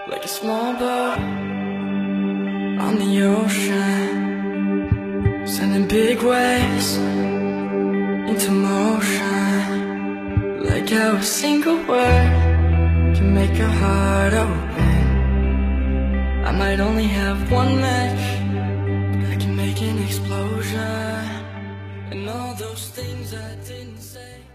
like a small boat on the ocean, sending big waves into motion. Like how a single word can make a heart open. I might only have one match, but I can make an explosion. And all those things I didn't say.